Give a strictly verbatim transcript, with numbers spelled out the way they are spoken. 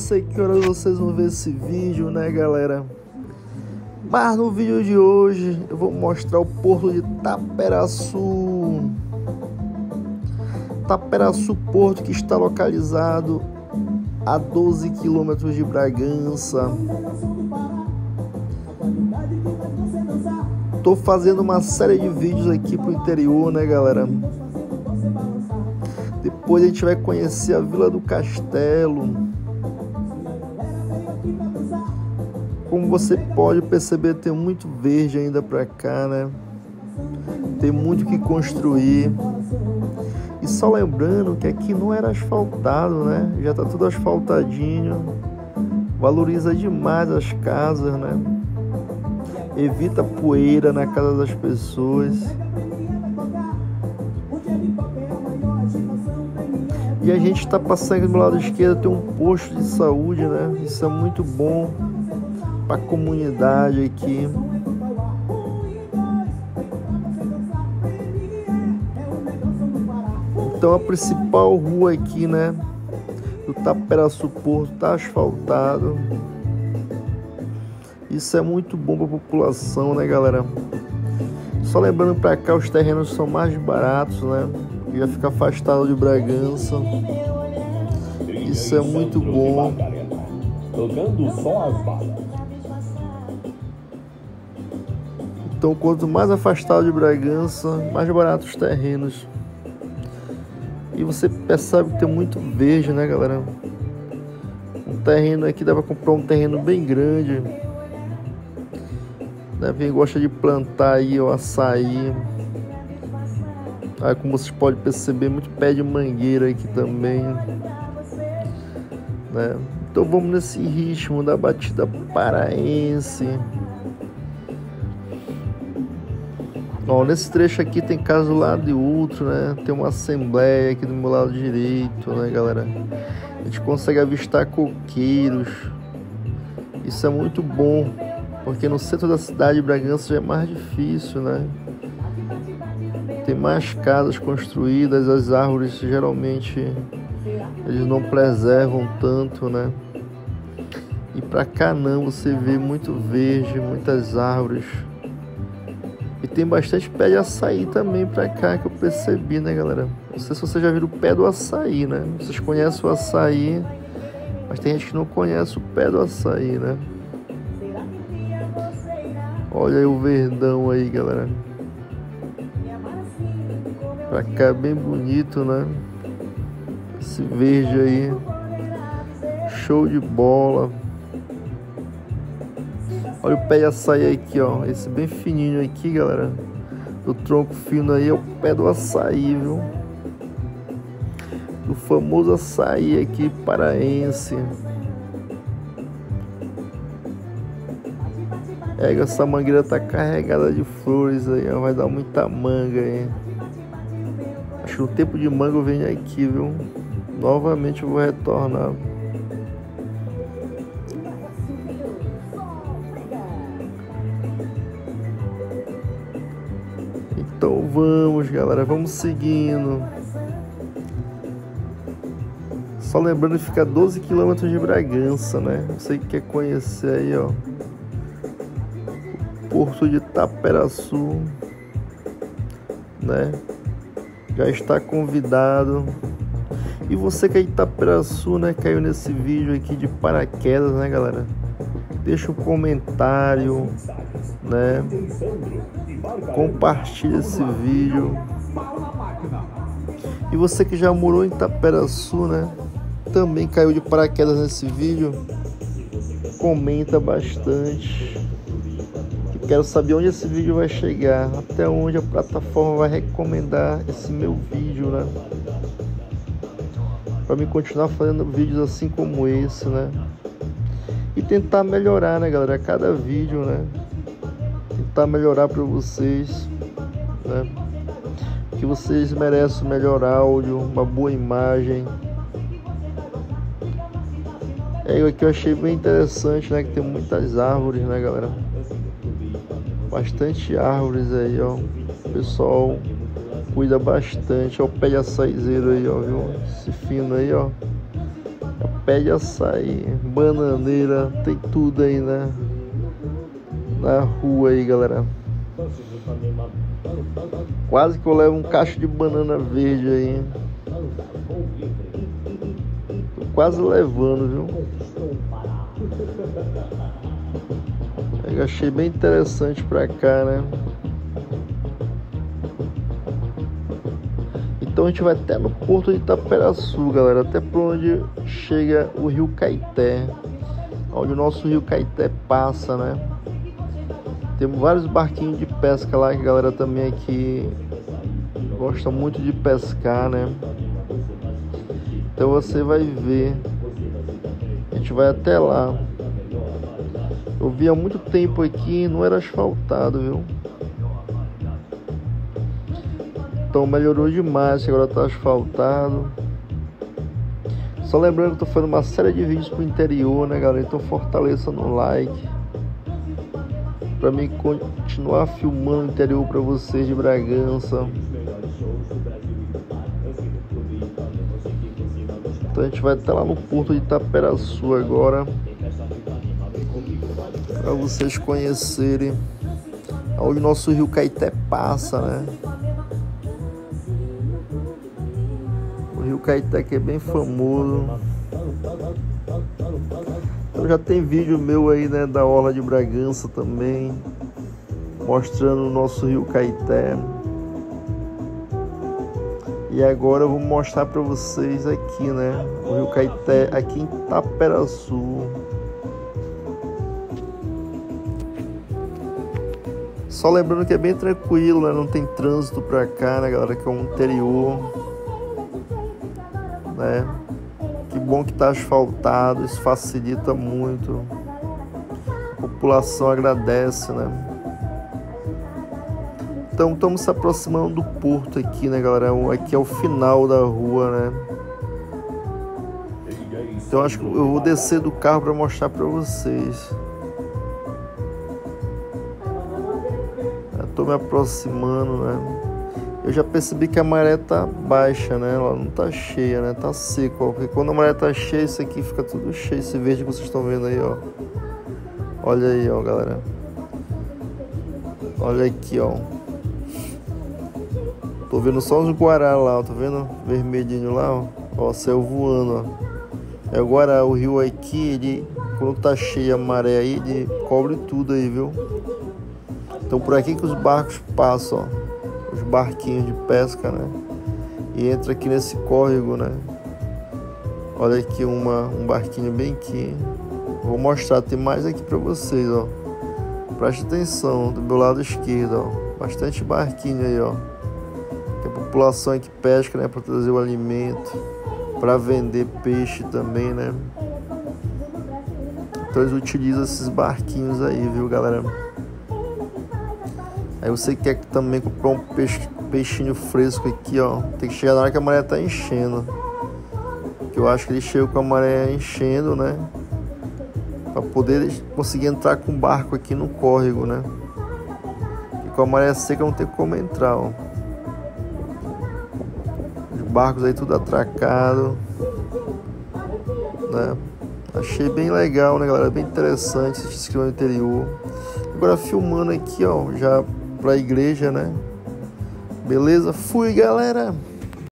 sei que horas vocês vão ver esse vídeo, né, galera? Mas no vídeo de hoje eu vou mostrar o porto de Taperaçu. Taperaçu, porto que está localizado a doze quilômetros de Bragança. Tô fazendo uma série de vídeos aqui pro interior, né, galera? Depois a gente vai conhecer a Vila do Castelo. Como você pode perceber, tem muito verde ainda pra cá, né? Tem muito que construir. E só lembrando que aqui não era asfaltado, né? Já tá tudo asfaltadinho. Valoriza demais as casas, né? Evita poeira na casa das pessoas. E a gente está passando do lado esquerdo, tem um posto de saúde, né? Isso é muito bom para a comunidade aqui. Então a principal rua aqui, né, do Taperaçu Porto está asfaltado. Isso é muito bom para a população, né, galera? Só lembrando, para cá os terrenos são mais baratos, né? Já fica afastado de Bragança. Isso é muito bom. Então, quanto mais afastado de Bragança, mais baratos os terrenos. E você percebe que tem muito verde, né, galera? Um terreno aqui dá para comprar um terreno bem grande. Né? Quem gosta de plantar aí o açaí. Aí, como vocês podem perceber, muito pé de mangueira aqui também, né? Então vamos nesse ritmo da batida paraense. Ó, nesse trecho aqui tem casa do lado e outro, né? Tem uma assembleia aqui do meu lado direito, né, galera? A gente consegue avistar coqueiros. Isso é muito bom, porque no centro da cidade de Bragança já é mais difícil, né? Tem mais casas construídas, as árvores geralmente eles não preservam tanto, né? E pra cá não, você vê muito verde, muitas árvores. E tem bastante pé de açaí também pra cá, que eu percebi, né, galera? Não sei se vocês já viram o pé do açaí, né? Vocês conhecem o açaí, mas tem gente que não conhece o pé do açaí, né? Olha aí o verdão aí, galera. Pra cá é bem bonito, né? Esse verde aí. Show de bola. Olha o pé de açaí aqui, ó. Esse bem fininho aqui, galera. O tronco fino aí é o pé do açaí, viu? O famoso açaí aqui paraense. É, essa mangueira tá carregada de flores aí, ó. Vai dar muita manga aí. Acho que no tempo de manga eu venho aqui, viu? Novamente eu vou retornar. Então vamos, galera, vamos seguindo. Só lembrando que fica a doze quilômetros de Bragança, né? Você que quer conhecer aí, ó, o porto de Taperaçu, né? Já está convidado. E você que é de Taperaçu, né, caiu nesse vídeo aqui de paraquedas, né, galera? Deixa um comentário, né? Compartilha esse vídeo. E você que já morou em Taperaçu, né, também caiu de paraquedas nesse vídeo, comenta bastante. Quero saber onde esse vídeo vai chegar, até onde a plataforma vai recomendar esse meu vídeo, né? Para mim continuar fazendo vídeos assim como esse, né? E tentar melhorar, né, galera? Cada vídeo, né? Tentar melhorar para vocês, né? Que vocês merecem o melhor áudio, uma boa imagem. É, aqui eu achei bem interessante, né? Que tem muitas árvores, né, galera? Bastante árvores aí, ó. O pessoal cuida bastante. Ó, o pé de açaizeiro aí, ó, viu? Esse fino aí, ó. É o pé de açaí, bananeira, tem tudo aí, né? Na rua aí, galera. Quase que eu levo um cacho de banana verde aí. Tô quase levando, viu? Eu achei bem interessante pra cá, né? Então a gente vai até no porto de Itaperaçu, galera. Até por onde chega o Rio Caeté. Onde o nosso Rio Caeté passa, né? Temos vários barquinhos de pesca lá, que a galera também aqui gosta muito de pescar, né? Então você vai ver. A gente vai até lá. Eu vi há muito tempo aqui, não era asfaltado, viu? Então melhorou demais, agora tá asfaltado. Só lembrando que eu tô fazendo uma série de vídeos pro interior, né, galera? Então fortaleça no like para mim continuar filmando o interior para vocês de Bragança. Então a gente vai estar lá no porto de Itaperaçu agora, para vocês conhecerem onde o nosso Rio Caeté passa, né? O Rio Caeté que é bem famoso. Então já tem vídeo meu aí, né, da Orla de Bragança também, mostrando o nosso Rio Caeté. E agora eu vou mostrar para vocês aqui, né, o Rio Caeté aqui em Itaperaçu. Só lembrando que é bem tranquilo, né, não tem trânsito pra cá, né, galera, que é um interior, né. Que bom que tá asfaltado, isso facilita muito. A população agradece, né? Então estamos se aproximando do porto aqui, né, galera? Aqui é o final da rua, né? Então acho que eu vou descer do carro para mostrar para vocês. Estou me aproximando, né? Eu já percebi que a maré tá baixa, né? Ela não tá cheia, né? Tá seco, ó. Porque quando a maré tá cheia, isso aqui fica tudo cheio. Esse verde que vocês estão vendo aí, ó. Olha aí, ó, galera. Olha aqui, ó. Tô vendo só os guará lá, ó. Tô vendo vermelhinho lá, ó. Ó, céu voando, ó. É o guará, o rio aqui, ele... Quando tá cheia a maré aí, ele cobre tudo aí, viu? Então por aqui que os barcos passam, ó. Os barquinhos de pesca, né? E entra aqui nesse córrego, né? Olha aqui uma, um barquinho bem aqui. Vou mostrar, tem mais aqui pra vocês, ó. Preste atenção, do meu lado esquerdo, ó. Bastante barquinho aí, ó. Que a população aqui pesca, né? Pra trazer o alimento, pra vender peixe também, né? Então eles utilizam esses barquinhos aí, viu, galera? Aí você quer também comprar um peixe, peixinho fresco aqui, ó. Tem que chegar na hora que a maré tá enchendo. Que eu acho que ele chega com a maré enchendo, né? Pra poder conseguir entrar com o barco aqui no córrego, né? E com a maré seca não tem como entrar, ó. Os barcos aí tudo atracado, né? Achei bem legal, né, galera? Bem interessante esse esquema no interior. Agora filmando aqui, ó, já pra igreja, né? Beleza? Fui, galera!